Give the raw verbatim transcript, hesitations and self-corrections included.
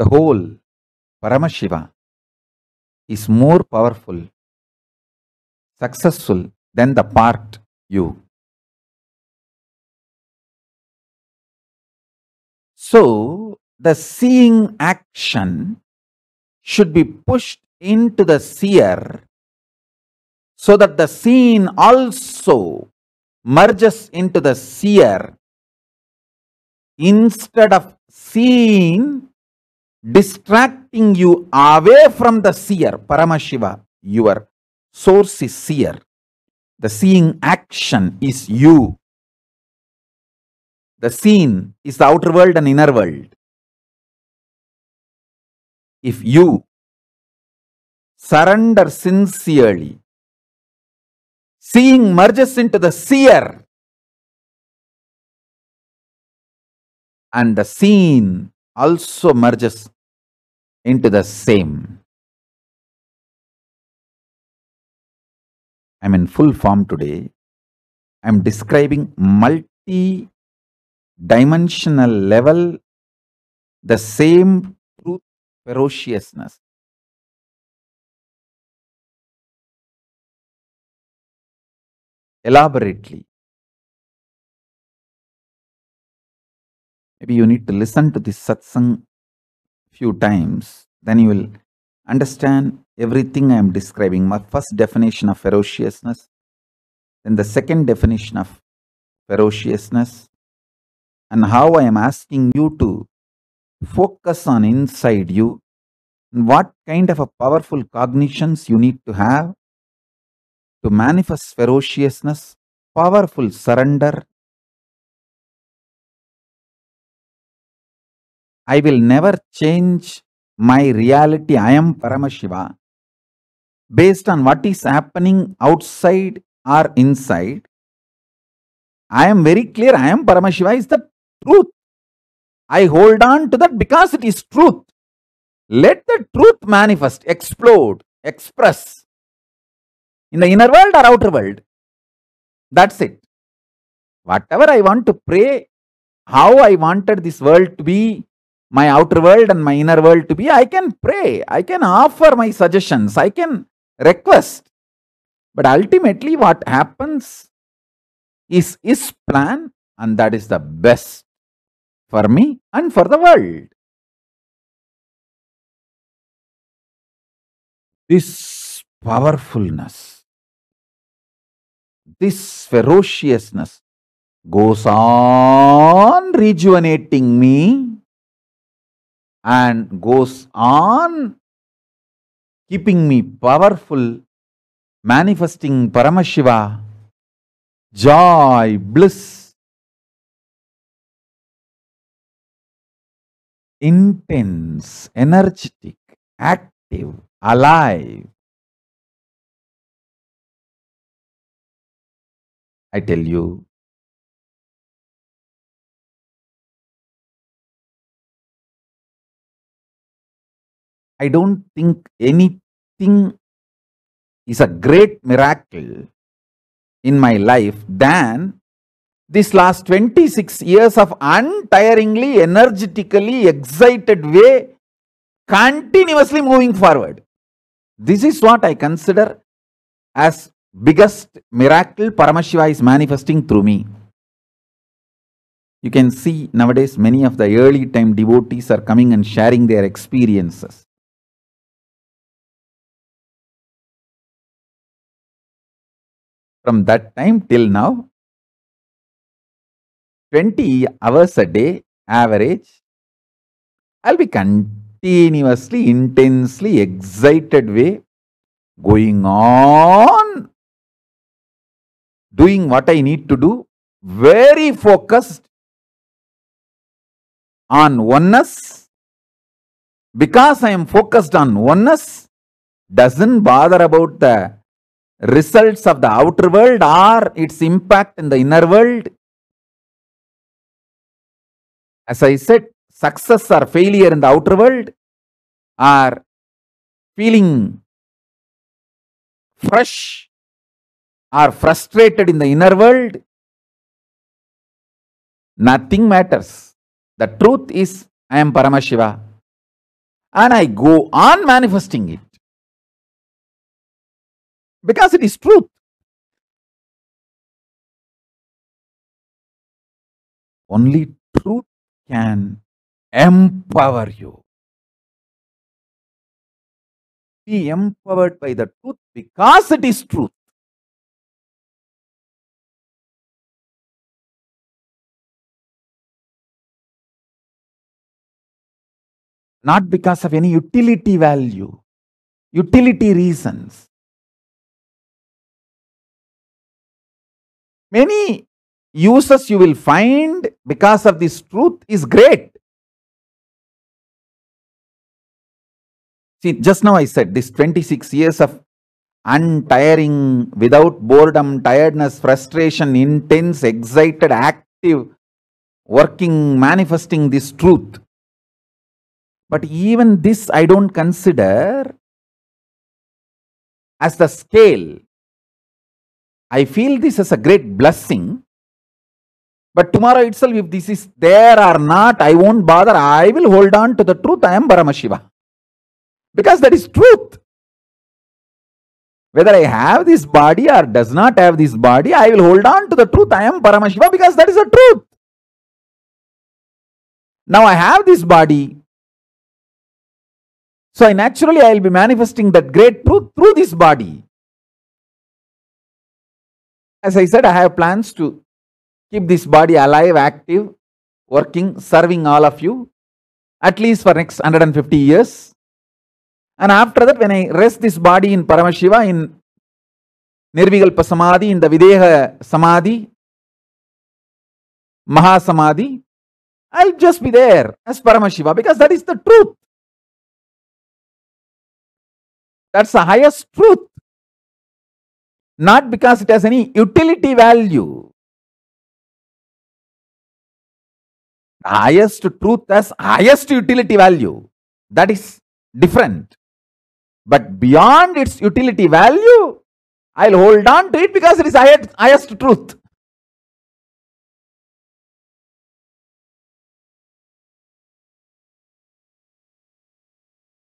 The whole Paramashiva is more powerful, successful than the part you. So, the seeing action should be pushed into the seer so that the seen also merges into the seer instead of seeing distracting you away from the seer. Paramashiva, your source is seer. The seeing action is you. The seen is the outer world and inner world. If you surrender sincerely, seeing merges into the seer, and the seen also merges into the same. I'm in full form today. I'm describing multi-dimensional level, the same truth, ferociousness. Elaborately. Maybe you need to listen to this satsang few times, then you will understand everything I am describing. My first definition of ferociousness, then the second definition of ferociousness, and how I am asking you to focus on inside you, and what kind of a powerful cognitions you need to have to manifest ferociousness, powerful surrender. I will never change my reality. I am Paramashiva based on what is happening outside or inside. I am very clear. I am Paramashiva is the truth. I hold on to that because it is truth. Let the truth manifest, explode, express in the inner world or outer world. That's it. Whatever I want to pray, how I wanted this world to be, my outer world and my inner world to be, I can pray, I can offer my suggestions, I can request. But ultimately what happens is His plan, and that is the best for me and for the world. This powerfulness, this ferociousness goes on rejuvenating me and goes on keeping me powerful, manifesting Paramashiva, joy, bliss, intense, energetic, active, alive. I tell you, I don't think anything is a great miracle in my life than this last twenty-six years of untiringly, energetically, excited way, continuously moving forward. This is what I consider as biggest miracle Paramashiva is manifesting through me. You can see nowadays many of the early time devotees are coming and sharing their experiences. From that time till now, twenty hours a day average, I'll be continuously, intensely, excited way, going on, doing what I need to do, very focused on oneness. Because I am focused on oneness, doesn't bother about the results of the outer world or its impact in the inner world. As I said, success or failure in the outer world, or feeling fresh or frustrated in the inner world, nothing matters. The truth is, I am Paramashiva. and I go on manifesting it. Because it is truth. Only truth can empower you. Be empowered by the truth because it is truth. Not because of any utility value, utility reasons. Many uses you will find because of this truth is great. See, just now I said this twenty-six years of untiring, without boredom, tiredness, frustration, intense, excited, active, working, manifesting this truth. But even this I don't consider as the scale. I feel this as a great blessing. But tomorrow itself, if this is there or not, I won't bother. I will hold on to the truth. I am Paramashiva. Because that is truth. Whether I have this body or does not have this body, I will hold on to the truth. I am Paramashiva because that is the truth. Now I have this body. So I naturally I will be manifesting that great truth through this body. As I said, I have plans to keep this body alive, active, working, serving all of you, at least for next one hundred fifty years. And after that, when I rest this body in Paramashiva, in Nirvikalpa Samadhi, in the Videha Samadhi, Mahasamadhi, I'll just be there as Paramashiva because that is the truth. That's the highest truth. Not because it has any utility value. The highest truth has highest utility value. That is different. But beyond its utility value, I'll hold on to it because it is highest, highest truth.